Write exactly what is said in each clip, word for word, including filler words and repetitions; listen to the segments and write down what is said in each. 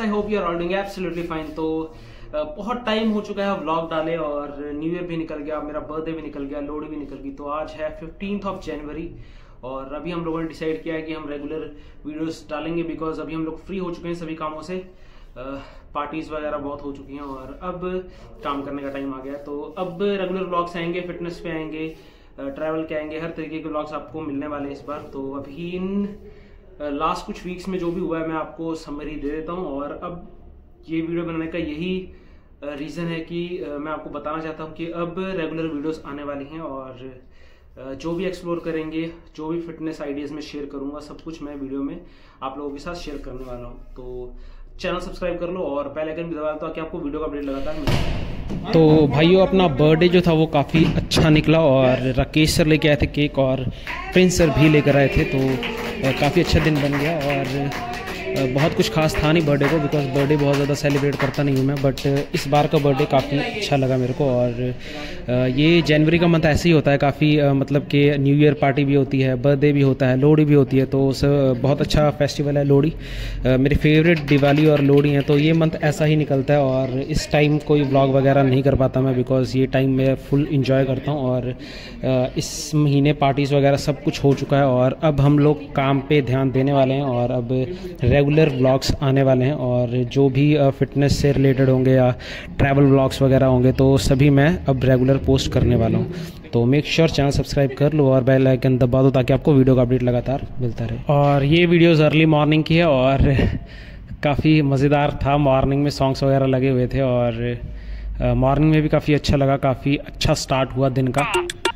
I hope you are all doing absolutely fine. तो बहुत time हो चुका है व्लॉग डाले और न्यू ईयर भी निकल गया, मेरा बर्थडे भी निकल गया, लोहड़ी भी निकल गई। तो आज है फिफ्टींथ ऑफ जनवरी और अभी हम लोगों ने डिसाइड किया है कि हम रेगुलर वीडियोस डालेंगे बिकॉज अभी हम लोग फ्री हो चुके हैं सभी कामों से। पार्टीज वगैरह बहुत हो चुकी हैं और अब काम करने का टाइम आ गया। तो अब रेगुलर व्लॉग्स आएंगे, फिटनेस पे आएंगे, ट्रैवल के आएंगे, हर तरीके के व्लॉग्स आपको मिलने वाले हैं इस बार। तो अभी इन लास्ट कुछ वीक्स में जो भी हुआ है मैं आपको समरी दे देता हूँ। और अब ये वीडियो बनाने का यही रीज़न है कि मैं आपको बताना चाहता हूँ कि अब रेगुलर वीडियोस आने वाली हैं और जो भी एक्सप्लोर करेंगे, जो भी फिटनेस आइडियाज़ में शेयर करूँगा, सब कुछ मैं वीडियो में आप लोगों के साथ शेयर करने वाला हूँ। तो चैनल सब्सक्राइब कर लो और बेल आइकन भी दबा दो ताकि आपको वीडियो का अपडेट लगातार मिले। तो भाइयों, अपना बर्थडे जो था वो काफ़ी अच्छा निकला और राकेश सर लेके आए थे केक और प्रिंस सर भी लेकर आए थे। तो काफ़ी अच्छा दिन बन गया और बहुत कुछ खास था नहीं बर्थडे को बिकॉज बर्थडे बहुत ज़्यादा सेलिब्रेट करता नहीं हूँ मैं, बट इस बार का बर्थडे काफ़ी अच्छा लगा मेरे को। और ये जनवरी का मंथ ऐसे ही होता है, काफ़ी मतलब कि न्यू ईयर पार्टी भी होती है, बर्थडे भी होता है, लोहड़ी भी होती है। तो उस बहुत अच्छा फेस्टिवल है लोहड़ी, मेरी फेवरेट दिवाली और लोहड़ी है। तो ये मंथ ऐसा ही निकलता है और इस टाइम कोई व्लॉग वगैरह नहीं कर पाता मैं बिकॉज ये टाइम मैं फुल इंजॉय करता हूँ। और इस महीने पार्टीज़ वगैरह सब कुछ हो चुका है और अब हम लोग काम पे ध्यान देने वाले हैं और अब रेगुलर व्लॉग्स आने वाले हैं। और जो भी फिटनेस से रिलेटेड होंगे या ट्रैवल व्लॉग्स वगैरह होंगे तो सभी मैं अब रेगुलर पोस्ट करने वाला हूँ। तो मेक श्योर चैनल सब्सक्राइब कर लो और बेल आइकन दबा दो ताकि आपको वीडियो का अपडेट लगातार मिलता रहे। और ये वीडियोज़ अर्ली मॉर्निंग की है और काफ़ी मज़ेदार था। मॉर्निंग में सॉन्ग्स वगैरह लगे हुए थे और मॉर्निंग में भी काफ़ी अच्छा लगा, काफ़ी अच्छा स्टार्ट हुआ दिन का।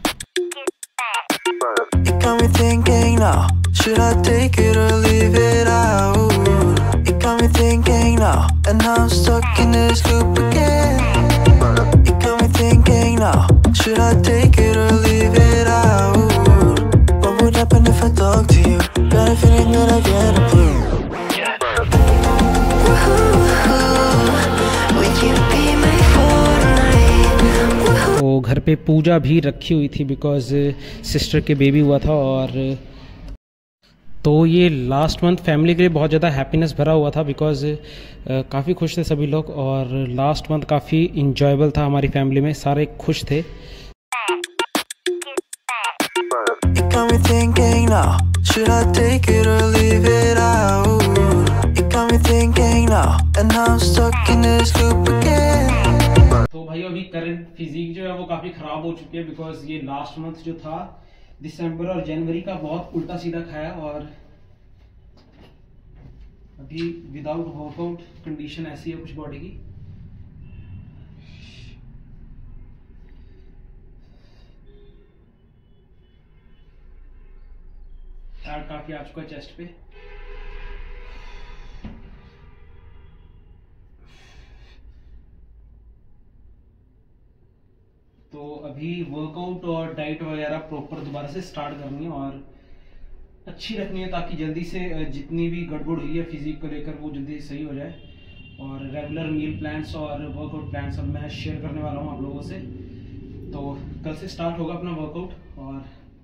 Should I take it or leave it out? It got me thinking now, and now I'm stuck in this loop again. It got me thinking now, should I take it or leave it out? What would happen if I talk to you? Got a feeling that I get a clue. Would you be my Fortnite? तो घर पे पूजा भी रखी हुई थी because sister के baby हुआ था। और तो ये लास्ट मंथ फैमिली के लिए बहुत ज़्यादा हैप्पीनेस भरा हुआ था बिकॉज काफ़ी खुश थे सभी लोग और लास्ट मंथ काफ़ी इंजॉयबल था हमारी फैमिली में, सारे खुश थे। तो भाई अभी करंट फिजिक जो है वो काफ़ी ख़राब हो चुकी है बिकॉज ये लास्ट मंथ जो था दिसंबर और जनवरी का बहुत उल्टा सीधा खाया और अभी विदाउट वर्कआउट कंडीशन ऐसी है कुछ बॉडी की। टायर काफी आ चुका है चेस्ट पे। तो अभी वर्कआउट और डाइट वगैरह प्रॉपर दोबारा से स्टार्ट करनी है और अच्छी रखनी है ताकि जल्दी से जितनी भी गड़बड़ हुई है फिजिक को लेकर वो जल्दी से सही हो जाए। और रेगुलर मील प्लान्स और वर्कआउट प्लान्स अब मैं शेयर करने वाला हूँ आप लोगों से। तो कल से स्टार्ट होगा अपना वर्कआउट। और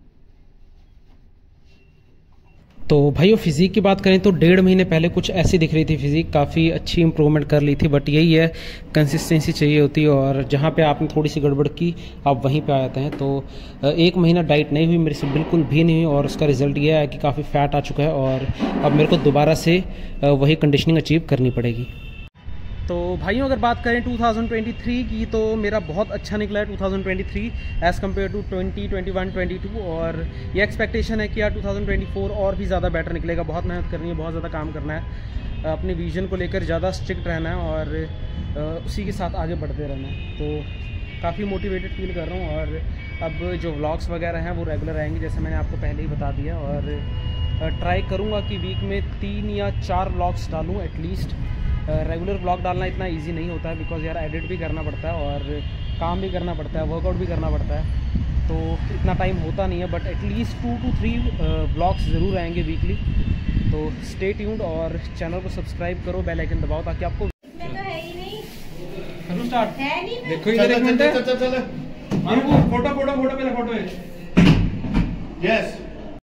तो भाइयों फिजिक की बात करें तो डेढ़ महीने पहले कुछ ऐसी दिख रही थी फिजिक, काफ़ी अच्छी इंप्रूवमेंट कर ली थी, बट यही है कंसिस्टेंसी चाहिए होती है और जहाँ पे आपने थोड़ी सी गड़बड़ की आप वहीं पे आ जाते हैं। तो एक महीना डाइट नहीं हुई मेरे से, बिल्कुल भी नहीं हुई और उसका रिजल्ट ये है कि काफ़ी फैट आ चुका है और अब मेरे को दोबारा से वही कंडीशनिंग अचीव करनी पड़ेगी। तो भाइयों अगर बात करें टू थाउजेंड ट्वेंटी थ्री की तो मेरा बहुत अच्छा निकला है two thousand twenty three as compare to twenty twenty one twenty two. और ये एक्सपेक्टेशन है कि यार टू थाउजेंड ट्वेंटी फोर और भी ज़्यादा बेटर निकलेगा। बहुत मेहनत करनी है, बहुत ज़्यादा काम करना है, अपने विजन को लेकर ज़्यादा स्ट्रिक्ट रहना है और उसी के साथ आगे बढ़ते रहना है। तो काफ़ी मोटिवेटेड फील कर रहा हूँ और अब जो व्लॉग्स वगैरह हैं वो रेगुलर आएंगे जैसे मैंने आपको पहले ही बता दिया। और ट्राई करूँगा कि वीक में तीन या चार व्लॉग्स डालूँ एटलीस्ट। रेगुलर व्लॉग डालना इतना इजी नहीं होता है बिकॉज यार एडिट भी करना पड़ता है और काम भी करना पड़ता है, वर्कआउट भी करना पड़ता है, तो इतना टाइम होता नहीं है। But at least two two three vlogs ज़रूर आएंगे वीकली। तो स्टे ट्यून्ड और चैनल को सब्सक्राइब करो, बेल आइकन दबाओ ताकि आपको स्टार्ट देखो इधर एक मिनट फोटो फोटो फोटो पहले फोटो है। यस